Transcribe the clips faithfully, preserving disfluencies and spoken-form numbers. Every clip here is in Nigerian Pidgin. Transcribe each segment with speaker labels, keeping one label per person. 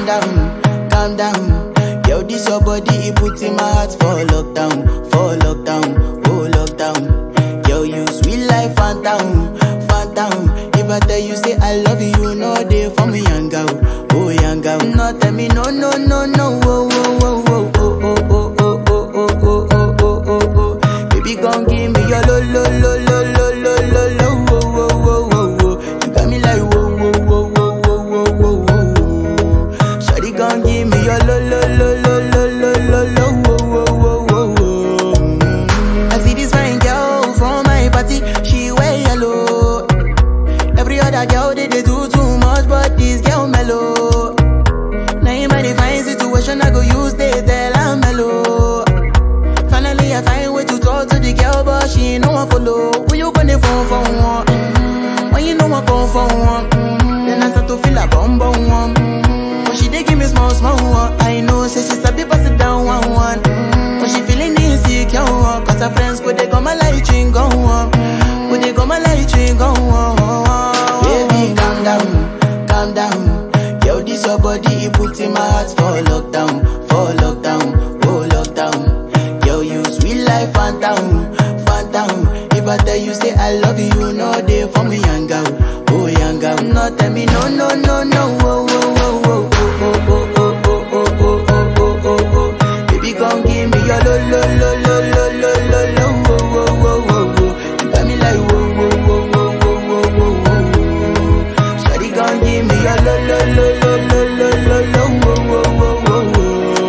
Speaker 1: calm down, calm down. Yo, this your body, it puts in my heart for lockdown, for lockdown, oh lockdown. Yo, you sweet life, Fanta, Fanta. If I tell you say I love you, no day for me, yanga, oh yanga. No tell me no, no, no, no, oh, oh, oh, oh, oh, oh, oh, oh, oh, oh, oh, oh, oh, oh. Baby, gon' give me your lo, lo, lo, lo, lo, lo, lo, lo, oh, oh, oh, oh, oh. You got me like whoa, whoa, whoa, whoa, whoa, whoa, whoa, whoa. Shawty gon' give me your lo, lo, lo, lo, lo, lo, lo, lo, whoa, whoa, whoa, whoa. I see this fine girl from my party, she wear yellow. Every other girl they, they do too much, but this girl mellow. Now in my divine situation, I go use they tell I'm mellow. Finally I find way to talk to the girl, but she ain't no one follow. Who you gonna phone for one? Mm-hmm. When you know I come for one, mm-hmm. Then I start to feel a bum bum one. Mm-hmm. But she dey give me small small one. I know say she's a bit pass it down one one. Mm-hmm. But she feeling insecure, cause her friends go they go my light ring go on. Go they go my light ring go on. Baby, calm down, calm down. Yo, this your body, it puts in my heart for lockdown, for lockdown, oh lockdown. Yo, you sweet life, Fanta, Fanta. If I tell you say I love you, no day for me, yanga, oh yanga. No tell me no, no, no, no, oh, oh, oh, oh, oh, oh, oh, oh, oh, oh, oh, oh, oh. Baby, gon' give me your lo, lo, lo, lo, lo, lo, lo, lo, oh, oh, oh, oh, oh. You got me like whoa, whoa, whoa, whoa, whoa, whoa, whoa, whoa. Shawty gon' give me your lo, lo, lo, lo, lo, lo, lo, lo, oh, oh, oh, oh,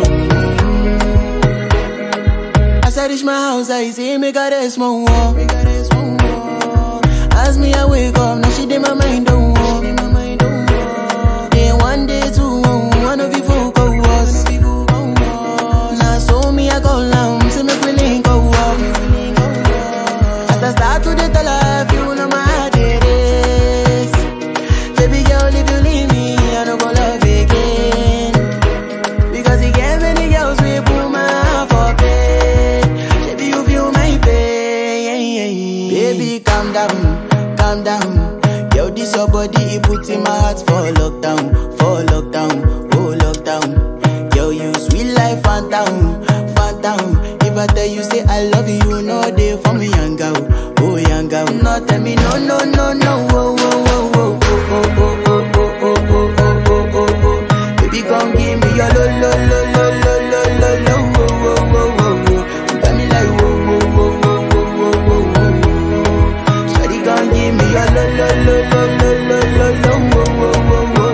Speaker 1: oh. As I reach my house, I see me got a small wall. As me, I wake up, now she did my mind don't walk. Then one day, two, one of you folk go was. Now so me, I go down, see me feeling go up. As I start to the tell her, you know my heart it is. Baby girl, if you leave me, I don't go love again. Because you get many girls, we put my heart for pain. Baby, you feel my pain. Baby, calm down, calm down. Yo, this your body, it puts in my heart for lockdown, for lockdown, oh lockdown. Yo, you sweet life, Fanta, Fanta. If I tell you say I love you, no day for me, yanga, oh yanga. No tell me no, no, no, no, oh, oh, oh, oh, oh, oh, oh, oh, oh, oh, oh, oh, oh. Baby, gon' give me your lo, lo, lo, lo, lo, lo, lo, lo, oh, oh, oh, oh, oh. You got me like whoa, whoa, whoa, whoa, whoa, whoa, whoa, whoa. Shawty gon' give me your lo, lo, lo, lo, lo, lo, lo, lo, oh, oh, oh, oh, oh.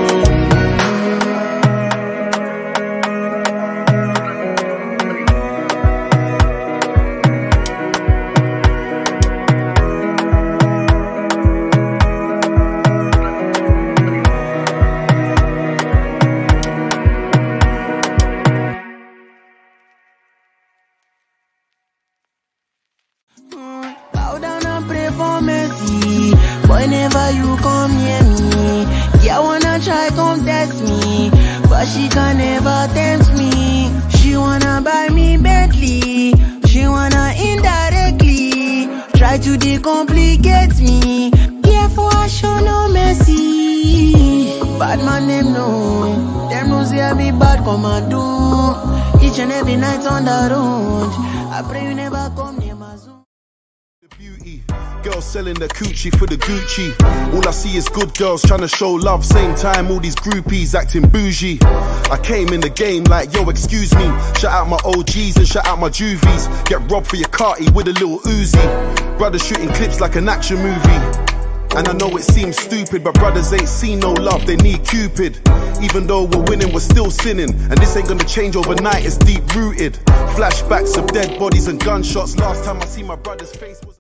Speaker 1: Bow down and pray for mercy whenever you come near me. Yeah, wanna try come test me, but she can never tempt me. She wanna buy me Bentley, she wanna indirectly try to decomplicate me. Yeah, for I show no mercy. Bad man them know, them know say I be bad commando. Each and every night on the road, I pray you never come near my zone.
Speaker 2: Beauty, girls selling the coochie for the Gucci. All I see is good girls trying to show love. Same time, all these groupies acting bougie. I came in the game like, yo, excuse me. Shout out my O Gs and shout out my juvies. Get robbed for your carty with a little Uzi. Brothers shooting clips like an action movie. And I know it seems stupid, but brothers ain't seen no love, they need Cupid. Even though we're winning, we're still sinning. And this ain't gonna change overnight, it's deep rooted. Flashbacks of dead bodies and gunshots. Last time I see my brother's face was